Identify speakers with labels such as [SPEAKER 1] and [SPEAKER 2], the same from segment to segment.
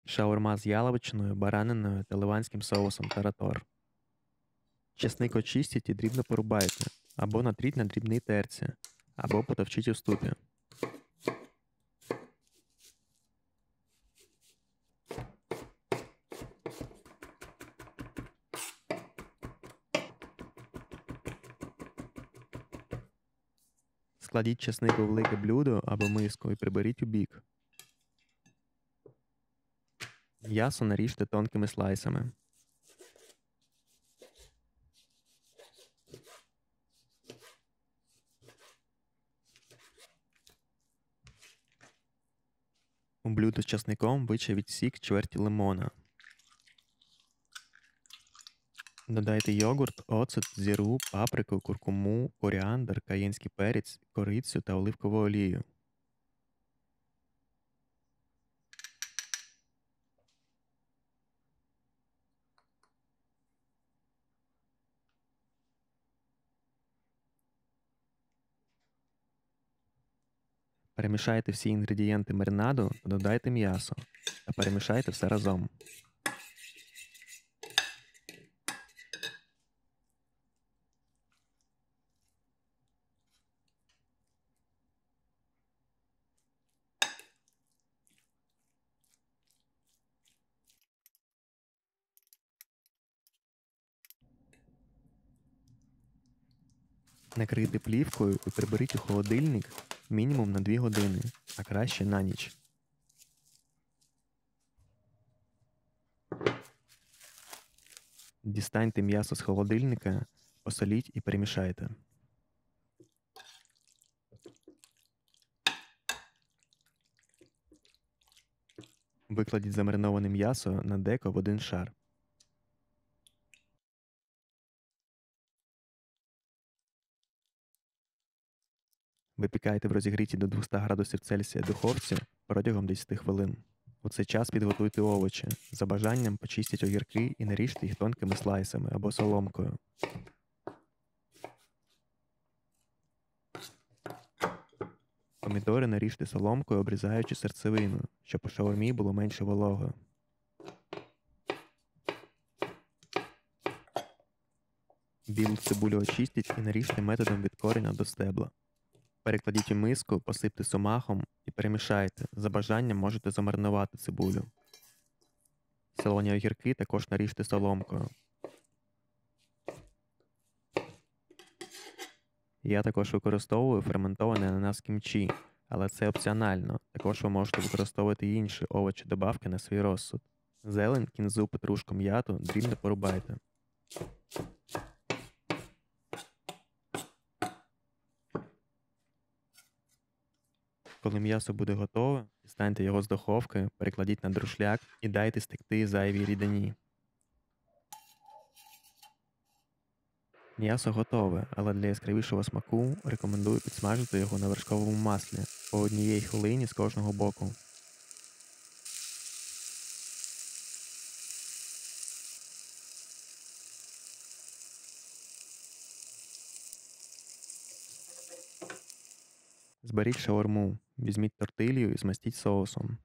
[SPEAKER 1] Шаурма з яловичиною, бараниною та ливанським соусом таратор. Чесник очистіть і дрібно порубайте, або натріть на дрібній терці, або потовчіть у ступі. Складіть чесник у велике блюдо або миску і приберіть у бік. М'ясо наріжте тонкими слайсами. У блюдо з часником вичавіть сік чверті лимона. Додайте йогурт, оцет, зіру, паприку, куркуму, коріандр, каєнський перець, корицю та оливкову олію. Перемішайте всі інгредієнти маринаду та додайте м'ясо та перемішайте все разом. Накрийте плівкою і приберіть у холодильник мінімум на 2 години, а краще на ніч. Дістаньте м'ясо з холодильника, посоліть і перемішайте. Викладіть замариноване м'ясо на деко в один шар. Випікайте в розігрітій до 200 градусів Цельсія духовці протягом 10 хвилин. У цей час підготуйте овочі. За бажанням почистіть огірки і наріжте їх тонкими слайсами або соломкою. Помідори наріжте соломкою, обрізаючи серцевину, щоб у шаурмі було менше вологи. Білу цибулю очистіть і наріжте методом від кореня до стебла. Перекладіть у миску, посипте сумахом і перемішайте. За бажанням можете замаринувати цибулю. Солоні огірки також наріжте соломкою. Я також використовую ферментований ананас кімчі, але це опціонально. Також ви можете використовувати інші овочі-добавки на свій розсуд. Зелень, кінзу, петрушку, м'яту дрібно порубайте. Коли м'ясо буде готове, дістаньте його з духовки, перекладіть на друшляк і дайте стекти зайвій рідині. М'ясо готове, але для яскравішого смаку рекомендую підсмажити його на вершковому маслі по 1 хвилині з кожного боку. Зберіть шаурму, візьміть тортилью і змастіть соусом.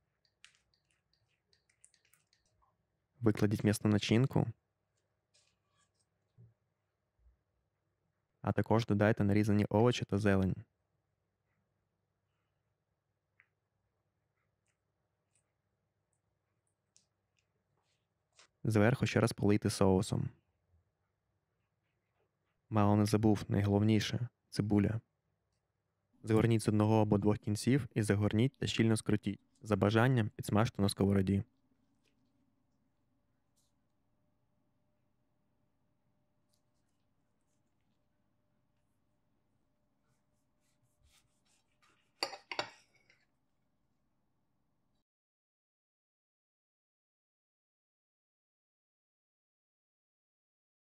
[SPEAKER 1] Викладіть м'ясну начинку, а також додайте нарізані овочі та зелень. Зверху ще раз полийте соусом. Мало не забув, найголовніше – цибуля. Згорніть з одного або 2 кінців і загорніть та щільно скрутіть. За бажанням підсмажте на сковороді.